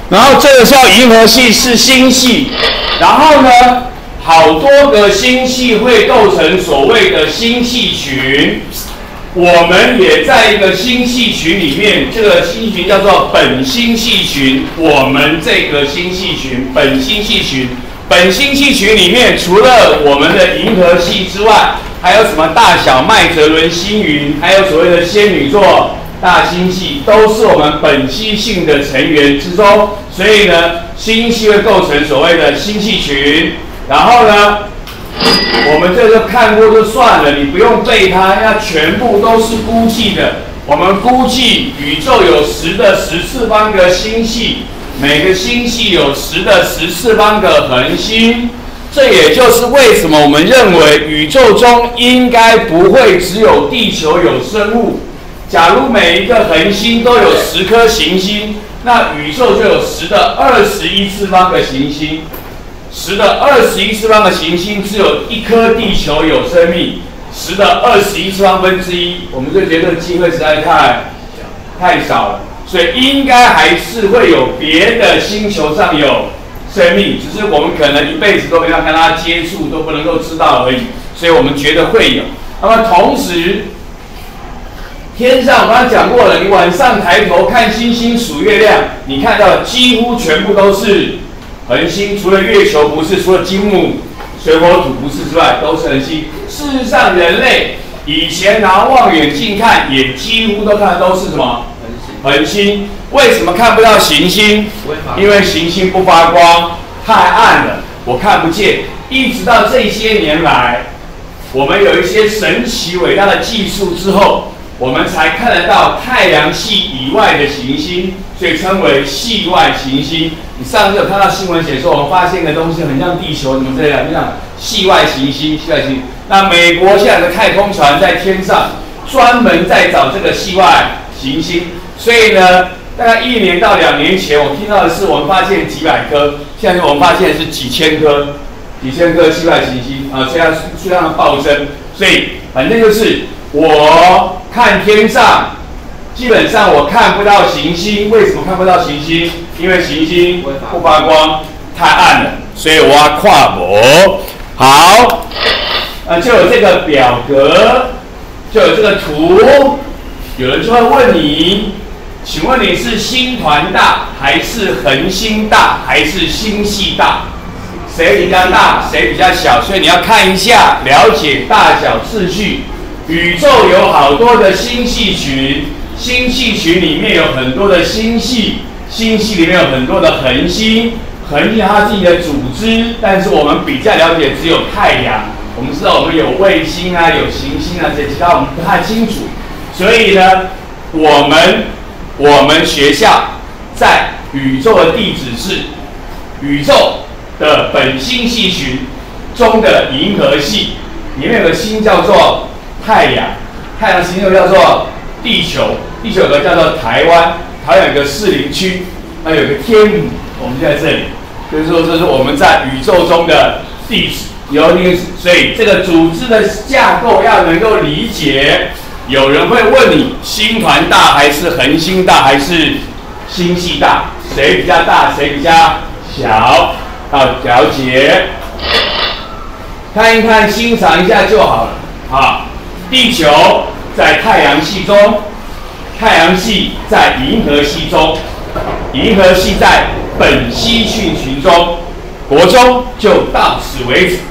然后这个叫银河系是星系，然后呢，好多个星系会构成所谓的星系群。我们也在一个星系群里面，这个星系群叫做本星系群。我们这个星系群，本星系群，本星系群里面，除了我们的银河系之外，还有什么大小麦哲伦星云，还有所谓的仙女座大星系，都是我们本星系的成员之中。所以呢，星系会构成所谓的星系群。然后呢，我们这个看过就算了，你不用背它，要全部都是估计的。我们估计宇宙有10的14方个星系，每个星系有10的14方个恒星。这也就是为什么我们认为宇宙中应该不会只有地球有生物。假如每一个恒星都有10颗行星，那宇宙就有10的21次方个行星。10的21次方的行星只有1颗地球有生命，10的21次方分之1，我们就觉得机会实在太少了，所以应该还是会有别的星球上有生命，只是我们可能一辈子都没有跟它接触，都不能够知道而已，所以我们觉得会有。那么同时，天上我刚才讲过了，你晚上抬头看星星数月亮，你看到几乎全部都是恒星，除了月球不是，除了金木水火土不是之外，都是恒星。事实上，人类以前拿望远镜看，也几乎都看的都是什么？恒星。为什么看不到行星？因为行星不发光，太暗了，我看不见。一直到这些年来，我们有一些神奇伟大的技术之后，我们才看得到太阳系以外的行星，所以称为系外行星。你上次有看到新闻写说，我们发现的东西很像地球，怎么这样？像系外行星，系外行星。那美国现在的太空船在天上专门在找这个系外行星，所以呢，大概1年到2年前，我听到的是我们发现几百颗，现在我们发现是几千颗系外行星啊，现在数量的暴增。所以反正就是我看天上，基本上我看不到行星。为什么看不到行星？因为行星不发光，太暗了，所以我要看无。好，就有这个表格，就有这个图。有人就会问你，请问你是星团大，还是恒星大，还是星系大？谁比较大，谁比较小？所以你要看一下，了解大小次序。宇宙有好多的星系群，星系群里面有很多的星系，星系里面有很多的恒星，恒星有它自己的组织，但是我们比较了解只有太阳。我们知道我们有卫星啊，有行星啊，这些其他我们不太清楚。所以呢，我们学校在宇宙的地址是宇宙的本星系群中的银河系，里面有个星叫做太阳，太阳星又叫做地球，地球有个叫做台湾，台湾有个士林区，那有个天母，我们就在这里，就是说这是我们在宇宙中的地址。所以这个组织的架构要能够理解。有人会问你，星团大还是恒星大还是星系大？谁比较大，谁比较小？要了解，看一看，欣赏一下就好了啊。地球在太阳系中，太阳系在银河系中，银河系在本星系群中。国中就到此为止，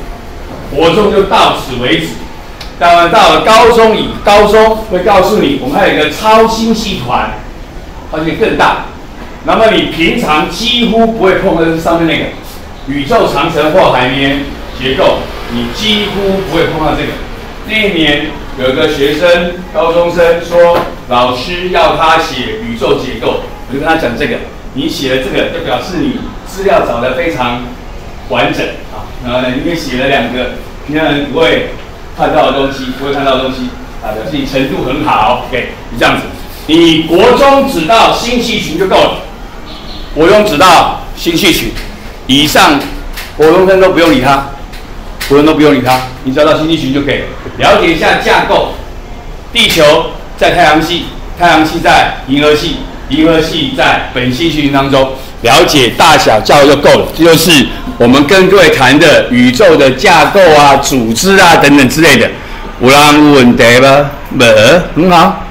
当然到了高中会告诉你，我们还有一个超星系团，而且更大。那么你平常几乎不会碰到上面那个宇宙长城或海绵结构，你几乎不会碰到这个。那一年有一个学生，高中生说，老师要他写宇宙结构，我就跟他讲这个，你写了这个，就表示你资料找得非常完整啊。因为写了2个平常人不会看到的东西，啊，表示你程度很好。OK， 你这样子，你国中只到星系群就够了，国中只到星系群，以上国中生都不用理他，你只要到星系群就可以了。了解一下架构，地球在太阳系，太阳系在银河系，银河系在本星系群当中。 了解大小叫就够了。这就是我们跟各位谈的宇宙的架构啊、组织啊等等之类的。有人有问题吗？没，很好。